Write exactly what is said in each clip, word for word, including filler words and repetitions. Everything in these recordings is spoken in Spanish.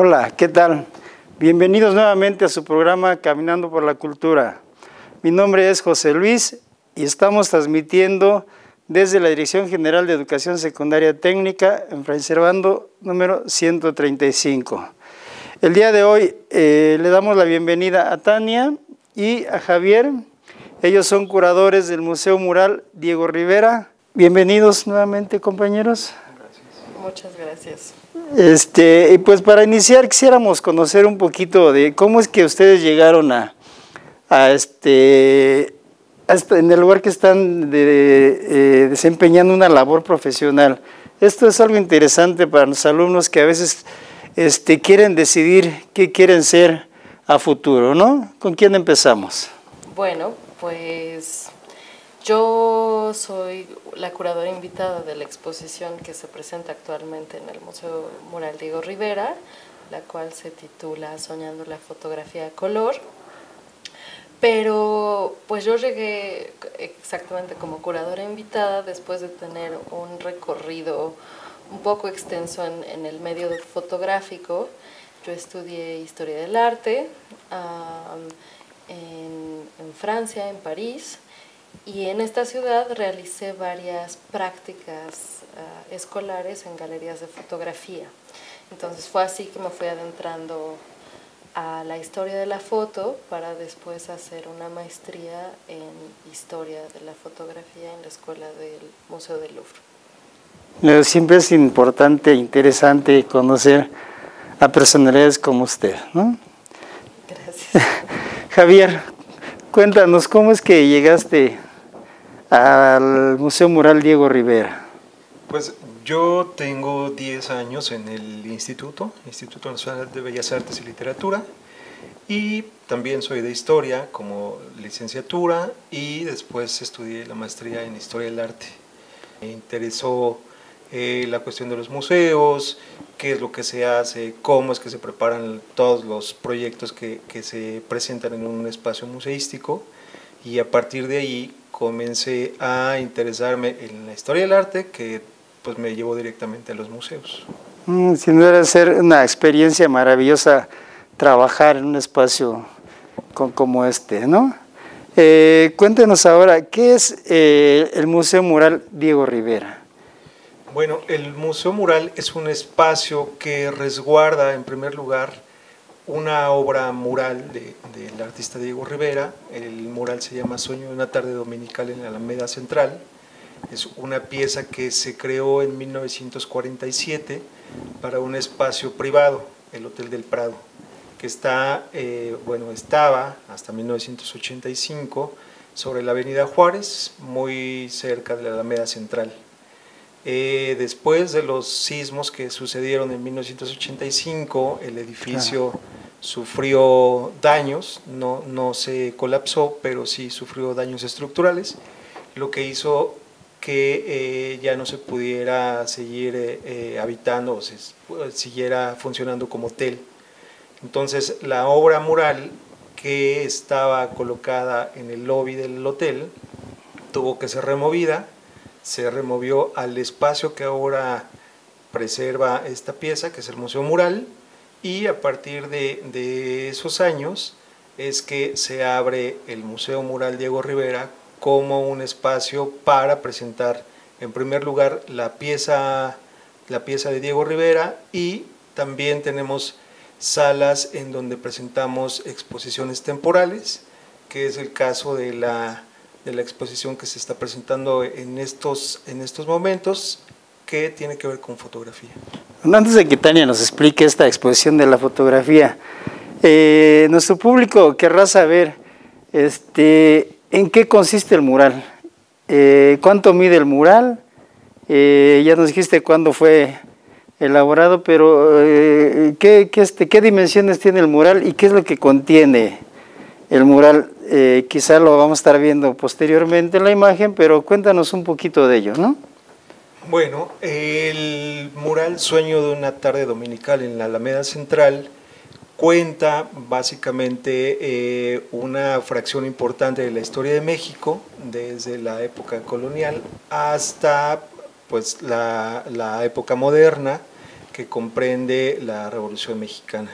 Hola, ¿qué tal? Bienvenidos nuevamente a su programa Caminando por la Cultura. Mi nombre es José Luis y estamos transmitiendo desde la Dirección General de Educación Secundaria Técnica en Fray Servando número ciento treinta y cinco. El día de hoy eh, le damos la bienvenida a Tania y a Javier. Ellos son curadores del Museo Mural Diego Rivera. Bienvenidos nuevamente, compañeros. Gracias. Muchas gracias. Este, y pues para iniciar quisiéramos conocer un poquito de cómo es que ustedes llegaron a, a, este, a este, en el lugar que están de, eh, desempeñando una labor profesional. Esto es algo interesante para los alumnos que a veces este, quieren decidir qué quieren ser a futuro, ¿no? ¿Con quién empezamos? Bueno, pues yo soy la curadora invitada de la exposición que se presenta actualmente en el Museo Mural Diego Rivera, la cual se titula Soñando la fotografía a color. Pero pues yo llegué exactamente como curadora invitada después de tener un recorrido un poco extenso en, en el medio fotográfico. Yo estudié Historia del Arte um, en, en Francia, en París. Y en esta ciudad realicé varias prácticas uh, escolares en galerías de fotografía. Entonces fue así que me fui adentrando a la historia de la foto para después hacer una maestría en historia de la fotografía en la Escuela del Museo del Louvre. Siempre es importante e interesante conocer a personalidades como usted, ¿no? Gracias. Javier, cuéntanos, ¿cómo es que llegaste al Museo Mural Diego Rivera? Pues yo tengo diez años en el Instituto, Instituto Nacional de Bellas Artes y Literatura, y también soy de Historia como licenciatura y después estudié la maestría en Historia del Arte. Me interesó eh, la cuestión de los museos, qué es lo que se hace, cómo es que se preparan todos los proyectos que, que se presentan en un espacio museístico, y a partir de ahí comencé a interesarme en la historia del arte, que pues me llevó directamente a los museos. Mm, sin duda debe ser una experiencia maravillosa trabajar en un espacio con, como este, ¿no? Eh, cuéntenos ahora, ¿qué es eh, el Museo Mural Diego Rivera? Bueno, el Museo Mural es un espacio que resguarda, en primer lugar, una obra mural de, del artista Diego Rivera. El mural se llama Sueño de una tarde dominical en la Alameda Central. Es una pieza que se creó en mil novecientos cuarenta y siete para un espacio privado, el Hotel del Prado, que está, eh, bueno, estaba hasta mil novecientos ochenta y cinco sobre la Avenida Juárez, muy cerca de la Alameda Central. Eh, después de los sismos que sucedieron en mil novecientos ochenta y cinco, el edificio claro. sufrió daños, no, no se colapsó, pero sí sufrió daños estructurales, lo que hizo que eh, ya no se pudiera seguir eh, eh, habitando o se siguiera funcionando como hotel. Entonces la obra mural que estaba colocada en el lobby del hotel tuvo que ser removida. Se removió al espacio que ahora preserva esta pieza, que es el Museo Mural, y a partir de, de esos años es que se abre el Museo Mural Diego Rivera como un espacio para presentar, en primer lugar, la pieza, la pieza de Diego Rivera, y también tenemos salas en donde presentamos exposiciones temporales, que es el caso de la de la exposición que se está presentando en estos, en estos momentos, que tiene que ver con fotografía. Antes de que Tania nos explique esta exposición de la fotografía, eh, nuestro público querrá saber este, en qué consiste el mural, eh, cuánto mide el mural, eh, ya nos dijiste cuándo fue elaborado, pero eh, ¿qué, qué, este, ¿qué dimensiones tiene el mural y qué es lo que contiene el mural? Eh, quizá lo vamos a estar viendo posteriormente en la imagen, pero cuéntanos un poquito de ello, ¿no? Bueno, el mural Sueño de una tarde dominical en la Alameda Central cuenta básicamente eh, una fracción importante de la historia de México, desde la época colonial hasta pues, la, la época moderna, que comprende la Revolución Mexicana.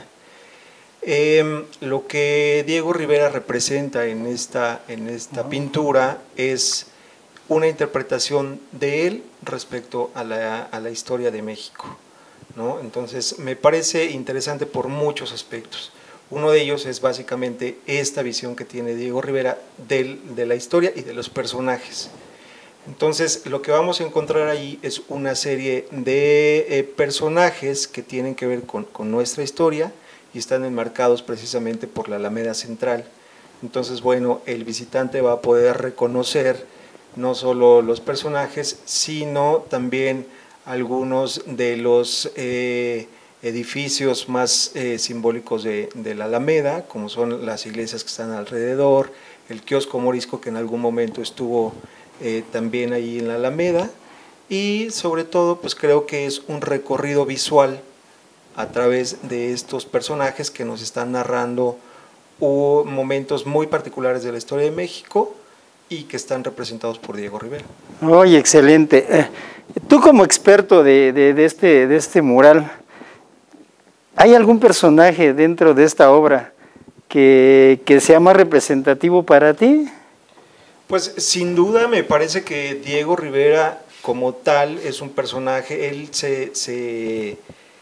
Eh, lo que Diego Rivera representa en esta, en esta pintura es una interpretación de él respecto a la, a la historia de México, ¿no? Entonces me parece interesante por muchos aspectos. Uno de ellos es básicamente esta visión que tiene Diego Rivera del, de la historia y de los personajes. Entonces lo que vamos a encontrar ahí es una serie de eh, personajes que tienen que ver con, con nuestra historia y están enmarcados precisamente por la Alameda Central. Entonces, bueno, el visitante va a poder reconocer no solo los personajes, sino también algunos de los eh, edificios más eh, simbólicos de, de la Alameda, como son las iglesias que están alrededor, el kiosco morisco que en algún momento estuvo eh, también ahí en la Alameda, y sobre todo, pues creo que es un recorrido visual a través de estos personajes que nos están narrando uh, momentos muy particulares de la historia de México y que están representados por Diego Rivera. Oye, excelente. Eh, tú como experto de, de, de, este, de este mural, ¿hay algún personaje dentro de esta obra que, que sea más representativo para ti? Pues sin duda me parece que Diego Rivera como tal es un personaje, él se... se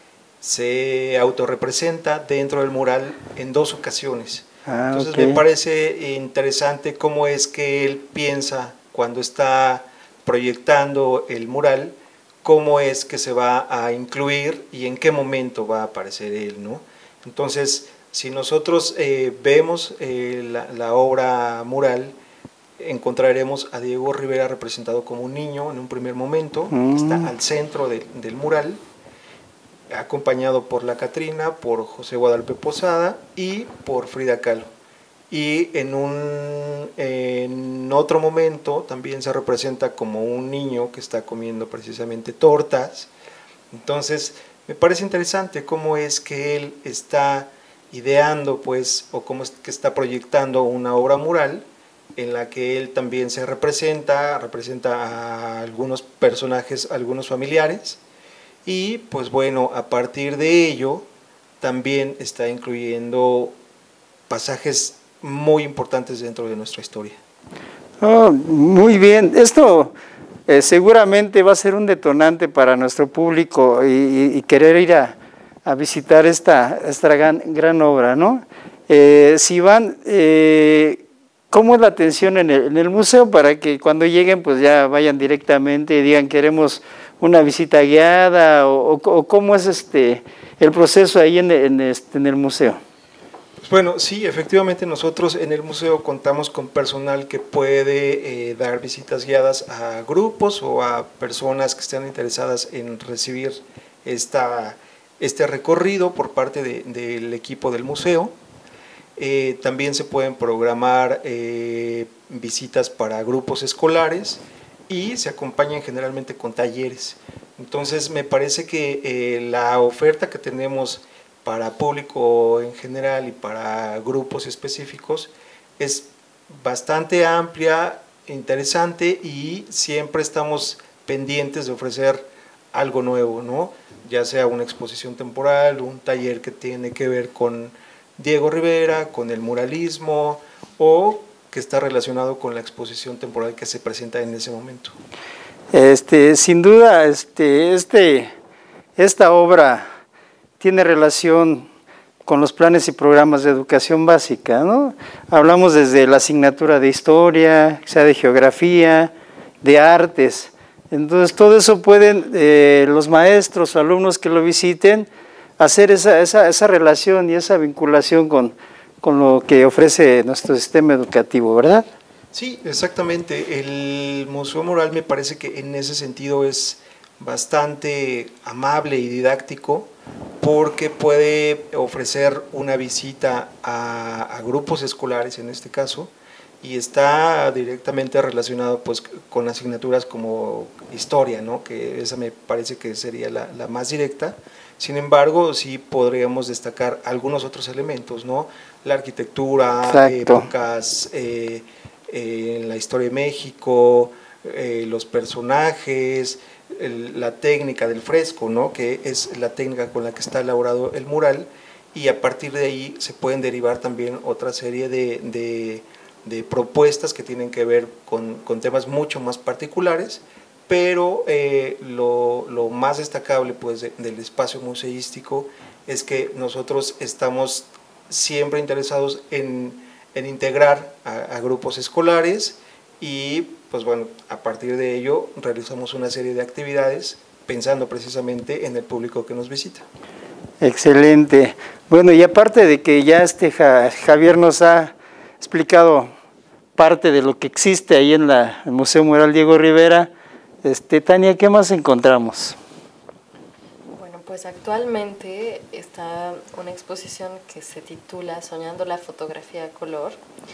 se autorrepresenta dentro del mural en dos ocasiones. Ah, Entonces okay. me parece interesante cómo es que él piensa cuando está proyectando el mural, cómo es que se va a incluir y en qué momento va a aparecer él, ¿no? Entonces, si nosotros eh, vemos eh, la, la obra mural, encontraremos a Diego Rivera representado como un niño en un primer momento, mm. está al centro de, del mural, acompañado por la Catrina, por José Guadalupe Posada y por Frida Kahlo. Y en, un, en otro momento también se representa como un niño que está comiendo precisamente tortas. Entonces me parece interesante cómo es que él está ideando, pues, o cómo es que está proyectando una obra mural en la que él también se representa, representa a algunos personajes, algunos familiares. Y pues bueno, a partir de ello también está incluyendo pasajes muy importantes dentro de nuestra historia. Oh, muy bien, esto eh, seguramente va a ser un detonante para nuestro público y, y, y querer ir a, a visitar esta, esta gran, gran obra, ¿no? Eh, si van, eh, ¿cómo es la atención en el, en el museo para que cuando lleguen pues ya vayan directamente y digan queremos una visita guiada o, o, o cómo es este el proceso ahí en, en, este, en el museo? Bueno, sí, efectivamente nosotros en el museo contamos con personal que puede eh, dar visitas guiadas a grupos o a personas que estén interesadas en recibir esta, este recorrido por parte de, del equipo del museo. Eh, también se pueden programar eh, visitas para grupos escolares y se acompañan generalmente con talleres. Entonces me parece que eh, la oferta que tenemos para público en general y para grupos específicos es bastante amplia, interesante y siempre estamos pendientes de ofrecer algo nuevo, ¿no? Ya sea una exposición temporal, un taller que tiene que ver con Diego Rivera, con el muralismo o que está relacionado con la exposición temporal que se presenta en ese momento. Este, sin duda, este, este, esta obra tiene relación con los planes y programas de educación básica, ¿no? Hablamos desde la asignatura de historia, sea de geografía, de artes. Entonces, todo eso pueden eh, los maestros o alumnos que lo visiten hacer esa, esa, esa relación y esa vinculación con, con lo que ofrece nuestro sistema educativo, ¿verdad? Sí, exactamente. El Museo Mural me parece que en ese sentido es bastante amable y didáctico porque puede ofrecer una visita a, a grupos escolares en este caso y está directamente relacionado pues con asignaturas como historia, ¿no? Que esa me parece que sería la, la más directa. Sin embargo, sí podríamos destacar algunos otros elementos, ¿no? La arquitectura, Exacto. épocas, eh, eh, la historia de México, eh, los personajes, el, la técnica del fresco, ¿no? Que es la técnica con la que está elaborado el mural, y a partir de ahí se pueden derivar también otra serie de, de, de propuestas que tienen que ver con, con temas mucho más particulares, pero eh, lo, lo más destacable pues, de, del espacio museístico es que nosotros estamos siempre interesados en, en integrar a, a grupos escolares, y pues bueno, a partir de ello realizamos una serie de actividades pensando precisamente en el público que nos visita. Excelente. Bueno, y aparte de que ya este Javier nos ha explicado parte de lo que existe ahí en la, el Museo Mural Diego Rivera, este, Tania, ¿qué más encontramos? Bueno, pues actualmente está una exposición que se titula Soñando la fotografía a color,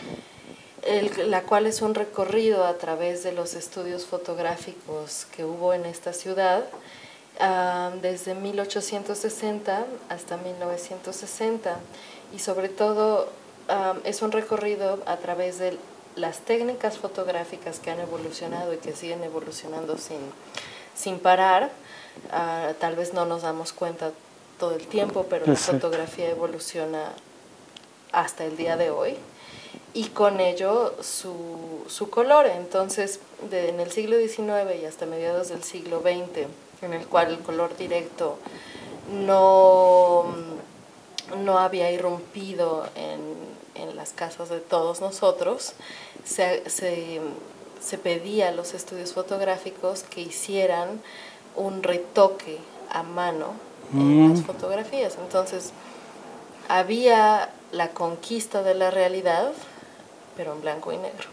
el, la cual es un recorrido a través de los estudios fotográficos que hubo en esta ciudad, Uh, desde mil ochocientos sesenta hasta mil novecientos sesenta, y sobre todo um, es un recorrido a través de las técnicas fotográficas que han evolucionado y que siguen evolucionando sin, sin parar. Uh, tal vez no nos damos cuenta todo el tiempo, pero la fotografía evoluciona hasta el día de hoy, y con ello su, su color. Entonces, de, en el siglo diecinueve y hasta mediados del siglo veinte, en el cual el color directo no, no había irrumpido en, en las casas de todos nosotros, se, se, se pedía a los estudios fotográficos que hicieran un retoque a mano en mm. las fotografías. Entonces, había la conquista de la realidad, pero en blanco y negro.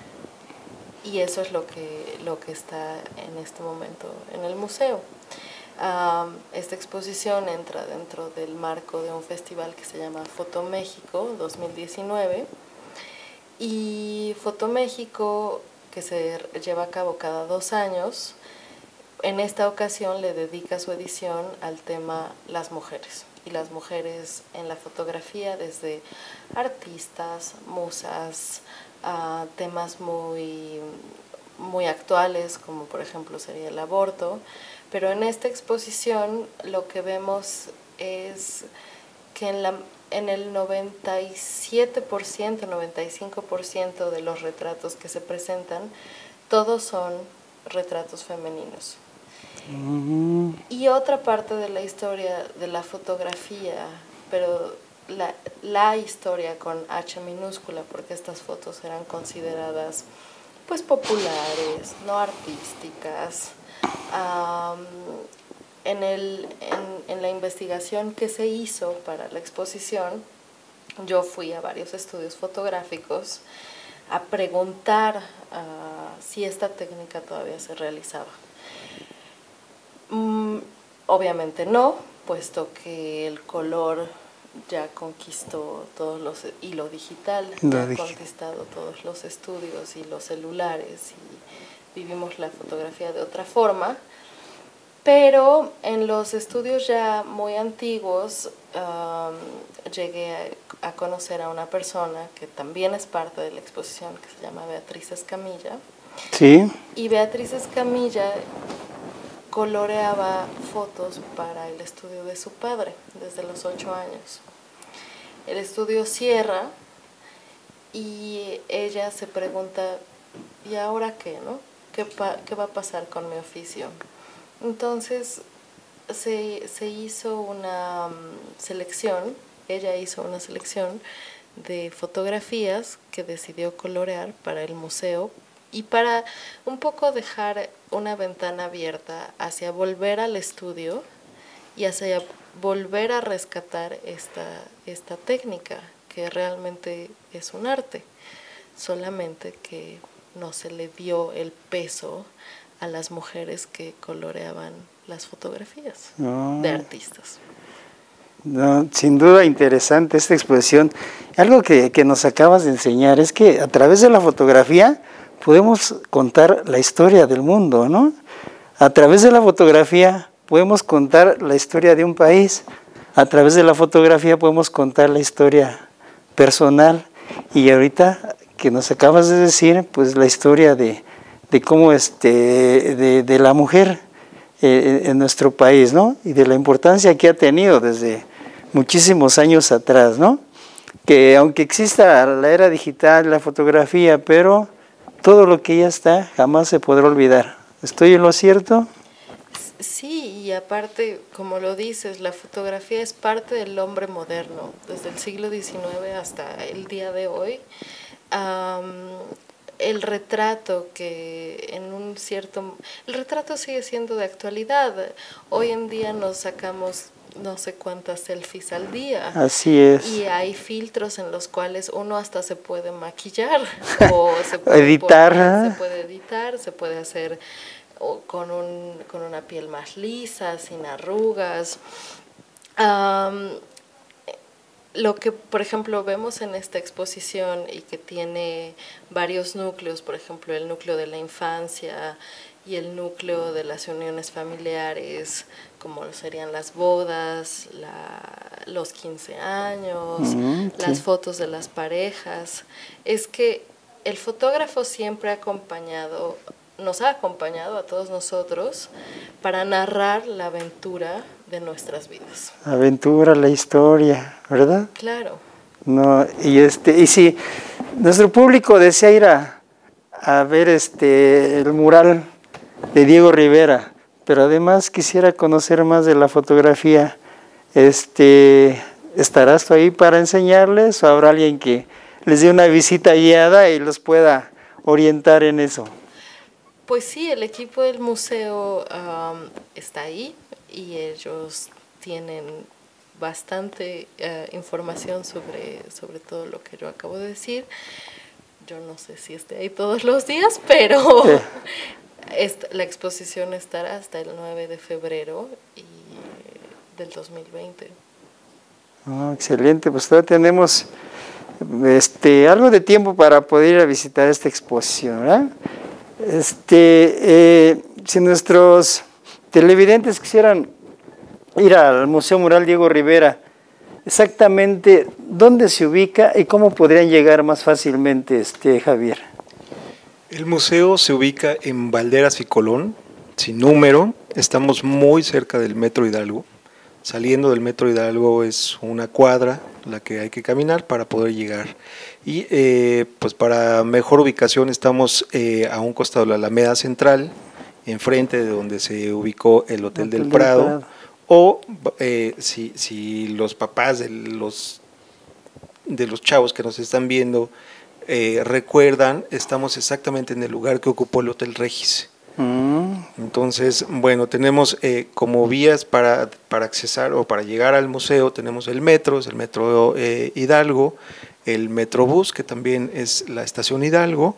Y eso es lo que, lo que está en este momento en el museo. Um, esta exposición entra dentro del marco de un festival que se llama Foto México dos mil diecinueve, y Foto México, que se lleva a cabo cada dos años, en esta ocasión le dedica su edición al tema las mujeres, y las mujeres en la fotografía, desde artistas, musas, a temas muy, muy actuales, como por ejemplo sería el aborto. Pero en esta exposición lo que vemos es que en, la, en el noventa y siete por ciento, noventa y cinco por ciento de los retratos que se presentan, todos son retratos femeninos. Mm. Y otra parte de la historia de la fotografía, pero la, la historia con H minúscula, porque estas fotos eran consideradas pues populares, no artísticas. Um, en, el, en, en la investigación que se hizo para la exposición, yo fui a varios estudios fotográficos a preguntar uh, si esta técnica todavía se realizaba. Um, obviamente no, puesto que el color ya conquistó todos los, y lo digital ya ha conquistado todos los estudios y los celulares, y vivimos la fotografía de otra forma. Pero en los estudios ya muy antiguos um, llegué a, a conocer a una persona que también es parte de la exposición, que se llama Beatriz Escamilla. Sí. Y Beatriz Escamilla coloreaba fotos para el estudio de su padre desde los ocho años. El estudio cierra y ella se pregunta, ¿y ahora qué, no? ¿Qué, pa qué va a pasar con mi oficio? Entonces se, se hizo una um, selección, ella hizo una selección de fotografías que decidió colorear para el museo, y para un poco dejar una ventana abierta hacia volver al estudio y hacia volver a rescatar esta, esta técnica, que realmente es un arte, solamente que no se le dio el peso a las mujeres que coloreaban las fotografías no. de artistas. No, sin duda interesante esta exposición. Algo que, que nos acabas de enseñar es que a través de la fotografía podemos contar la historia del mundo, ¿no? A través de la fotografía podemos contar la historia de un país, a través de la fotografía podemos contar la historia personal, y ahorita que nos acabas de decir, pues la historia de, de cómo este, de, de la mujer eh, en nuestro país, ¿no? Y de la importancia que ha tenido desde muchísimos años atrás, ¿no? Que aunque exista la era digital, la fotografía, pero todo lo que ya está jamás se podrá olvidar. ¿Estoy en lo cierto? Sí, y aparte, como lo dices, la fotografía es parte del hombre moderno, desde el siglo diecinueve hasta el día de hoy. Um, el retrato que en un cierto... El retrato sigue siendo de actualidad. Hoy en día nos sacamos no sé cuántas selfies al día. Así es. Y hay filtros en los cuales uno hasta se puede maquillar o se puede editar. Poner, se puede editar, se puede hacer o con, un, con una piel más lisa, sin arrugas. Um, lo que, por ejemplo, vemos en esta exposición y que tiene varios núcleos, por ejemplo, el núcleo de la infancia y el núcleo de las uniones familiares, como serían las bodas, la, los quince años, uh-huh, las sí. fotos de las parejas, es que el fotógrafo siempre ha acompañado, nos ha acompañado a todos nosotros para narrar la aventura de nuestras vidas. La aventura, la historia, ¿verdad? Claro. No, y este, y si nuestro público desea ir a, a ver este el mural de Diego Rivera, pero además quisiera conocer más de la fotografía, este, ¿estarás tú ahí para enseñarles o habrá alguien que les dé una visita guiada y los pueda orientar en eso? Pues sí, el equipo del museo um, está ahí y ellos tienen bastante uh, información sobre, sobre todo lo que yo acabo de decir. Yo no sé si esté ahí todos los días, pero sí. esta, la exposición estará hasta el nueve de febrero y, del dos mil veinte. Oh, excelente, pues todavía tenemos este, algo de tiempo para poder ir a visitar esta exposición, ¿verdad? Este, eh, si nuestros televidentes quisieran ir al Museo Mural Diego Rivera, exactamente dónde se ubica y cómo podrían llegar más fácilmente, este, Javier. El museo se ubica en Valderas y Colón, sin número, estamos muy cerca del Metro Hidalgo. Saliendo del Metro Hidalgo es una cuadra la que hay que caminar para poder llegar. Y eh, pues para mejor ubicación estamos eh, a un costado de la Alameda Central, enfrente de donde se ubicó el Hotel, Hotel del, Prado, del Prado. O eh, si, si los papás de los, de los chavos que nos están viendo eh, recuerdan, estamos exactamente en el lugar que ocupó el Hotel Regis. Entonces, bueno, tenemos eh, como vías para, para accesar o para llegar al museo, tenemos el metro, es el Metro eh, Hidalgo, el Metrobús, que también es la estación Hidalgo,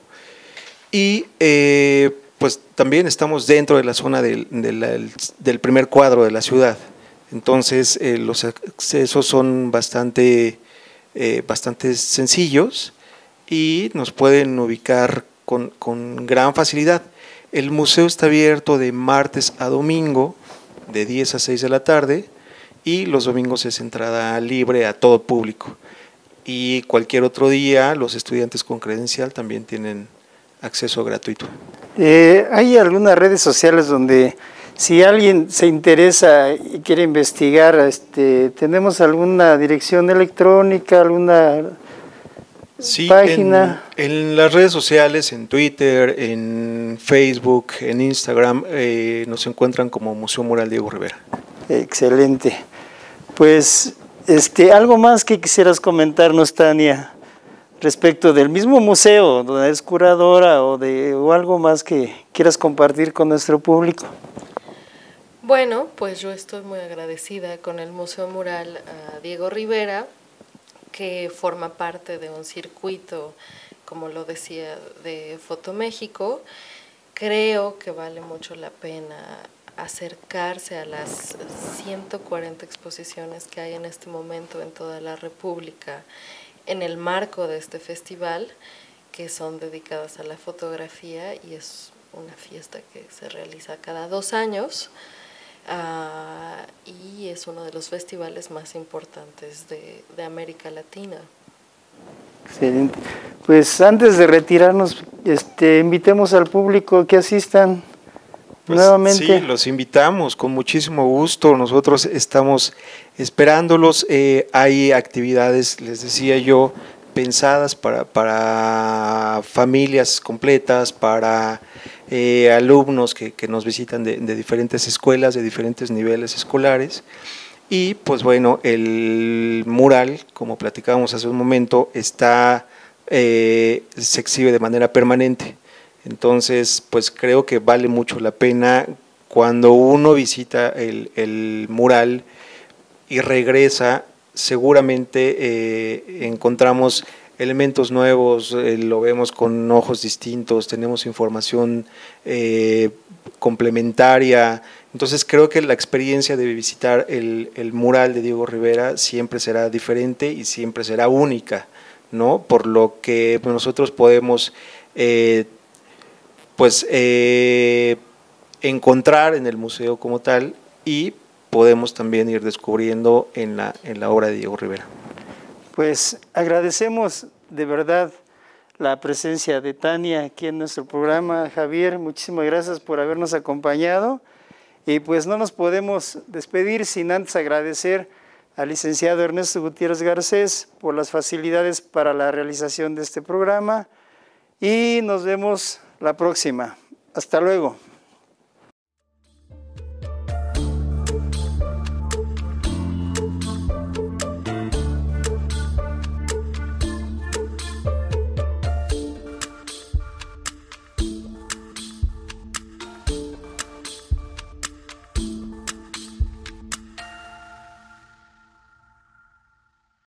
y eh, pues también estamos dentro de la zona del, del, del primer cuadro de la ciudad. Entonces, eh, los accesos son bastante, eh, bastante sencillos y nos pueden ubicar con, con gran facilidad. El museo está abierto de martes a domingo, de diez a seis de la tarde, y los domingos es entrada libre a todo público. Y cualquier otro día, los estudiantes con credencial también tienen acceso gratuito. Eh, ¿Hay algunas redes sociales donde si alguien se interesa y quiere investigar, este, tenemos alguna dirección electrónica, alguna... Sí, página? En, en las redes sociales, en Twitter, en Facebook, en Instagram, eh, nos encuentran como Museo Mural Diego Rivera. Excelente. Pues, este, ¿algo más que quisieras comentarnos, Tania, respecto del mismo museo, donde es curadora, o, de, o algo más que quieras compartir con nuestro público? Bueno, pues yo estoy muy agradecida con el Museo Mural uh, Diego Rivera, que forma parte de un circuito, como lo decía, de Fotoméxico. Creo que vale mucho la pena acercarse a las ciento cuarenta exposiciones que hay en este momento en toda la República en el marco de este festival, que son dedicadas a la fotografía, y es una fiesta que se realiza cada dos años. Uh, y es uno de los festivales más importantes de, de América Latina. Excelente. Pues antes de retirarnos, este, invitemos al público que asistan, Pues, nuevamente. Sí, los invitamos con muchísimo gusto. Nosotros estamos esperándolos. Eh, hay actividades, les decía yo, pensadas para, para familias completas, para eh, alumnos que, que nos visitan de, de diferentes escuelas, de diferentes niveles escolares. Y pues bueno, el mural, como platicábamos hace un momento, está, eh, se exhibe de manera permanente. Entonces, pues creo que vale mucho la pena cuando uno visita el, el mural y regresa, seguramente eh, encontramos elementos nuevos, eh, lo vemos con ojos distintos, tenemos información eh, complementaria. Entonces creo que la experiencia de visitar el, el mural de Diego Rivera siempre será diferente y siempre será única, ¿no? Por lo que nosotros podemos eh, pues eh, encontrar en el museo como tal y podemos también ir descubriendo en la, en la obra de Diego Rivera. Pues agradecemos de verdad la presencia de Tania aquí en nuestro programa. Javier, muchísimas gracias por habernos acompañado y pues no nos podemos despedir sin antes agradecer al licenciado Ernesto Gutiérrez Garcés por las facilidades para la realización de este programa y nos vemos la próxima. Hasta luego.